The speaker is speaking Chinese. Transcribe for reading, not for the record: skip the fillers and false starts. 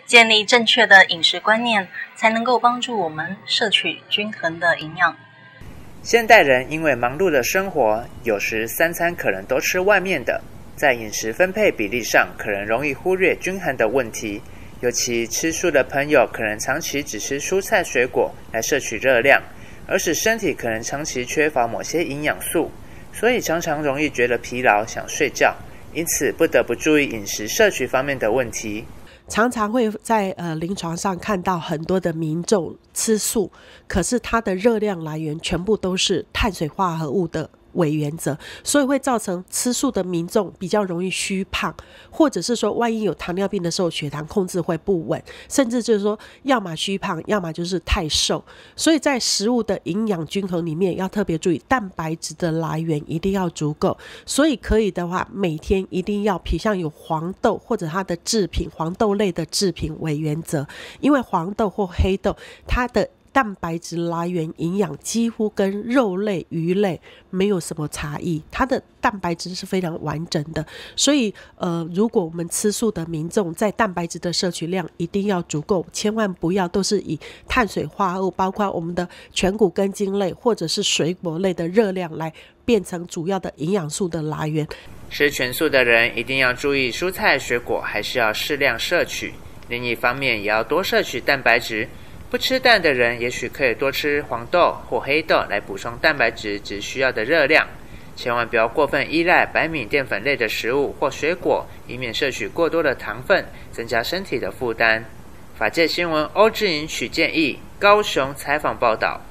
建立正确的饮食观念，才能够帮助我们摄取均衡的营养。 现代人因为忙碌的生活，有时3餐可能都吃外面的，在饮食分配比例上可能容易忽略均衡的问题。尤其吃素的朋友可能长期只吃蔬菜水果来摄取热量，而使身体可能长期缺乏某些营养素，所以常常容易觉得疲劳想睡觉，因此不得不注意饮食摄取方面的问题。 常常会在临床上看到很多的民众吃素，可是它的热量来源全部都是碳水化合物的为原则，所以会造成吃素的民众比较容易虚胖，或者是说万一有糖尿病的时候血糖控制会不稳，甚至就是说要么虚胖要么就是太瘦。所以在食物的营养均衡里面要特别注意蛋白质的来源一定要足够，所以可以的话每天一定要偏向有黄豆或者它的制品黄豆类的制品为原则，因为黄豆或黑豆它的蛋白质来源营养几乎跟肉类鱼类没有什么差异，它的蛋白质是非常完整的，所以如果我们吃素的民众在蛋白质的摄取量一定要足够，千万不要都是以碳水化合物包括我们的全谷根茎类或者是水果类的热量来变成主要的营养素的来源。 吃全素的人一定要注意蔬菜水果还是要适量摄取，另一方面也要多摄取蛋白质。不吃蛋的人也许可以多吃黄豆或黑豆来补充蛋白质只需要的热量，千万不要过分依赖白米淀粉类的食物或水果，以免摄取过多的糖分，增加身体的负担。法界新闻欧志颖、许建义高雄采访报道。